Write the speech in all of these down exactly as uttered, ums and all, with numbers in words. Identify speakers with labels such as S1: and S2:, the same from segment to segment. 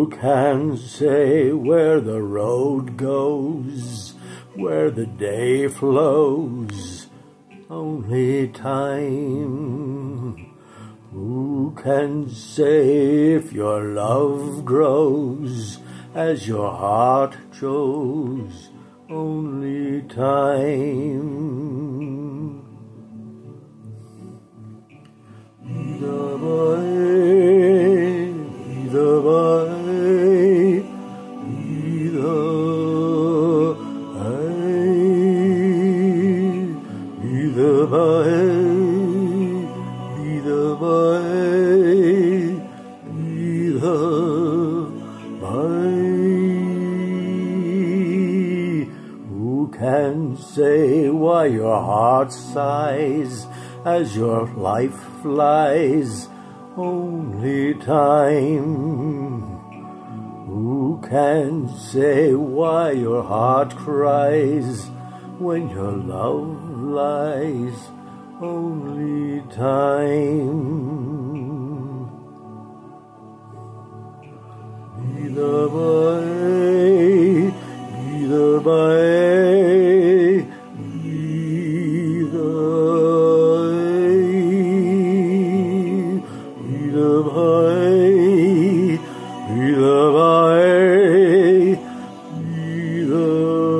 S1: Who can say where the road goes, where the day flows? Only time. Who can say if your love grows as your heart chose? Only time. Either way, either way, either way, either way, either way, either way. Who can say why your heart sighs as your life flies? Only time. Who can say why your heart cries when your love lies? Only time. Either way, either way, either Either way, either way, either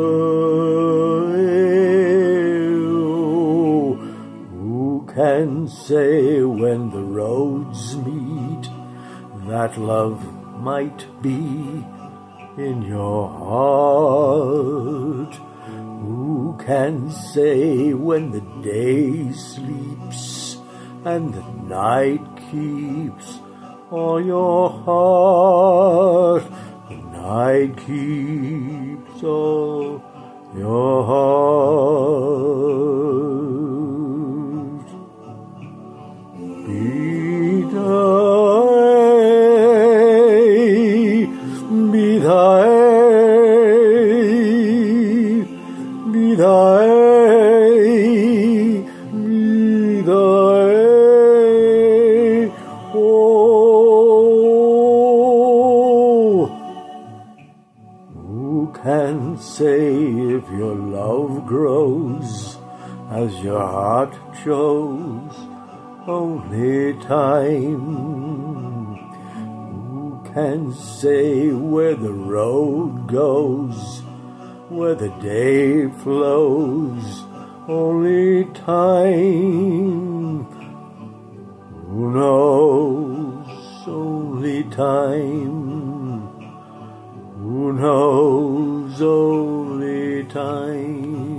S1: way. Who can say when the roads meet that love might be in your heart? Who can say when the day sleeps and the night keeps all your heart? The night keeps all your heart. Be thy, be thy, be thy, be thy. Who can say if your love grows as your heart chose? Only time. Who can say where the road goes, where the day flows? Only time. Who knows? Only time. Who knows? Only time.